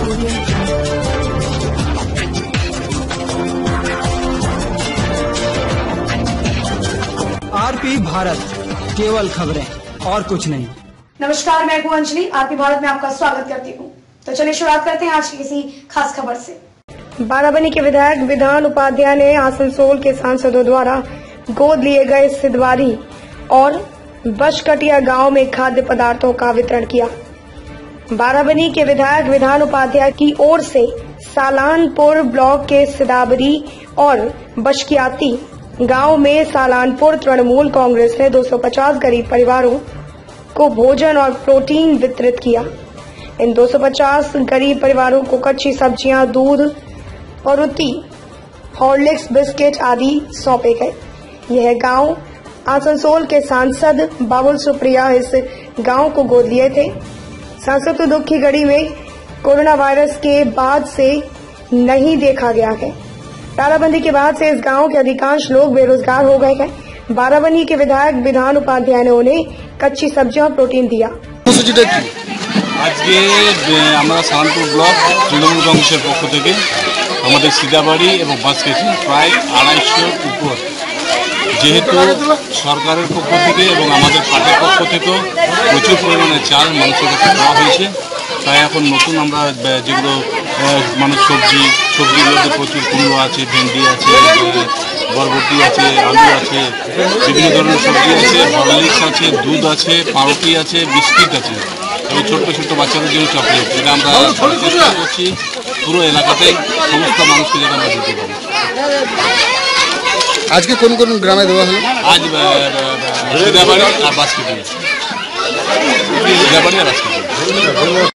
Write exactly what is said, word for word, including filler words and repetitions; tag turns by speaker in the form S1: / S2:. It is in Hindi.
S1: आरपी भारत, केवल खबरें और कुछ नहीं।
S2: नमस्कार, मैं हूं अंजलि। आरपी भारत में आपका स्वागत करती हूं। तो चलिए शुरुआत करते हैं आज की किसी खास खबर से। बाराबनी के विधायक विधान उपाध्याय ने आसनसोल के सांसदों द्वारा गोद लिए गए सिद्धवारी और बशकटिया गांव में खाद्य पदार्थों का वितरण किया। बाराबनी के विधायक विधान उपाध्याय की ओर से सालानपुर ब्लॉक के सिदाबरी और बशकियाती गांव में सालानपुर तृणमूल कांग्रेस ने दो सौ पचास गरीब परिवारों को भोजन और प्रोटीन वितरित किया। इन दो सौ पचास गरीब परिवारों को कच्ची सब्जियां, दूध और रोटी, हॉर्लिक्स, बिस्किट आदि सौंपे गए। यह गांव आसनसोल के सांसद बाबुल सुप्रिया इस गांव को गोद लिए थे। सांसद को दुख की घड़ी में कोरोना वायरस के बाद से नहीं देखा गया है। तालाबंदी के बाद से इस गांव के अधिकांश लोग बेरोजगार हो गए हैं। बाराबनी के विधायक विधान उपाध्याय ने उन्हें कच्ची सब्जियां और प्रोटीन दिया।
S3: आज के हमारा सालानपुर ब्लॉक तृणमूल कांग्रेसের পক্ষ থেকে আমাদের সিদাবাড়ি এবং বাঁশকাঠি প্রায় আড়াইশোর উপর, যেহেতু সরকারের পক্ষ থেকে এবং আমাদের পার্টির পক্ষ থেকেও প্রচুর পরিমাণে চাল মানুষের কাছে দেওয়া হয়েছে। তাই এখন নতুন আমরা যেগুলো মানুষ সবজি সবজির মধ্যে প্রচুর কুমড়ো আছে, ভেন্ডি আছে, বরবটি আছে, আলু আছে, বিভিন্ন ধরনের সবজি আছে, হরলিক্স আছে, দুধ আছে, পাউরুটি আছে, বিস্কিট আছে এবং ছোট্ট ছোট্ট বাচ্চাদের জন্য চকলেট, যেটা আমরা চেষ্টা করছি পুরো এলাকাতে সমস্ত মানুষকে যেটা আমরা দিতে পারি।
S4: আজকে কোন কোন গ্রামে দেওয়া হলো?
S3: আজ সিদাবাড়ি আর বাঁশকাঠি, সিদাবাড়ি আর বাঁশকাঠি।